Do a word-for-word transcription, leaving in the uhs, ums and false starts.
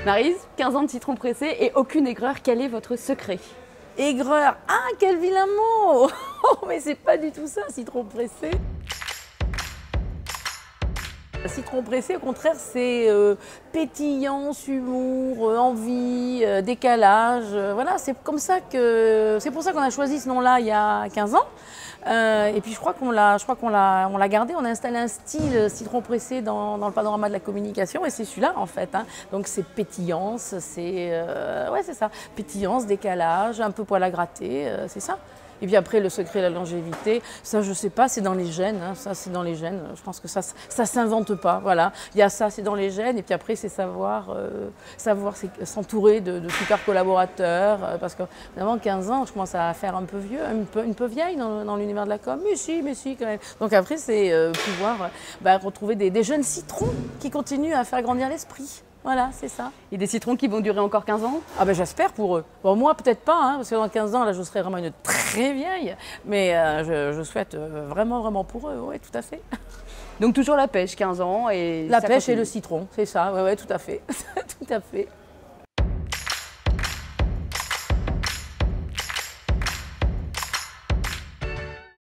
Maryse, quinze ans de citron pressé et aucune aigreur, quel est votre secret? Aigreur, ah quel vilain mot. Mais c'est pas du tout ça, citron pressé. Citron pressé, au contraire, c'est euh, pétillance, humour, euh, envie, euh, décalage. Euh, voilà, c'est comme ça que c'est pour ça qu'on a choisi ce nom-là il y a quinze ans. Euh, et puis je crois qu'on l'a, je crois qu'on l'a, on l'a gardé. On a installé un style citron pressé dans, dans le panorama de la communication, et c'est celui-là en fait. Hein. Donc c'est pétillance, c'est euh, ouais, c'est ça, pétillance, décalage, un peu poil à gratter, euh, c'est ça. Et puis après, le secret de la longévité, ça je sais pas, c'est dans les gènes, hein, ça c'est dans les gènes, je pense que ça ça s'invente pas, voilà. Il y a ça, c'est dans les gènes, et puis après c'est savoir, euh, savoir s'entourer de, de super collaborateurs, euh, parce que finalement quinze ans, je commence à faire un peu vieux, un peu, une peu vieille dans, dans l'univers de la com, mais si, mais si quand même. Donc après c'est euh, pouvoir bah, retrouver des, des jeunes citrons qui continuent à faire grandir l'esprit. Voilà, c'est ça. Et des citrons qui vont durer encore quinze ans? Ah ben j'espère pour eux. Bon, moi peut-être pas, hein, parce que dans quinze ans, là, je serai vraiment une très vieille, mais euh, je, je souhaite euh, vraiment, vraiment pour eux, oui, tout à fait. Donc toujours la pêche, quinze ans et La ça pêche continue. et le citron, c'est ça, oui, ouais, tout à fait, tout à fait.